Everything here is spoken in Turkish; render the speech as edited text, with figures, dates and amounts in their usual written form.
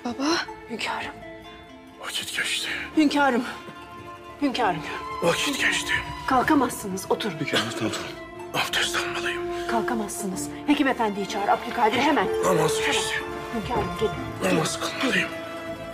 Baba. Hünkârım. Vakit geçti. Hünkârım. Hünkârım. Vakit geçti. Kalkamazsınız. Oturun. Hünkârım tamam. Abdest almalıyım. Kalkamazsınız. Hekim efendiyi çağır. Abdülkadir hemen. Namaz geçti. Hünkârım gelin. Namaz kılmalıyım.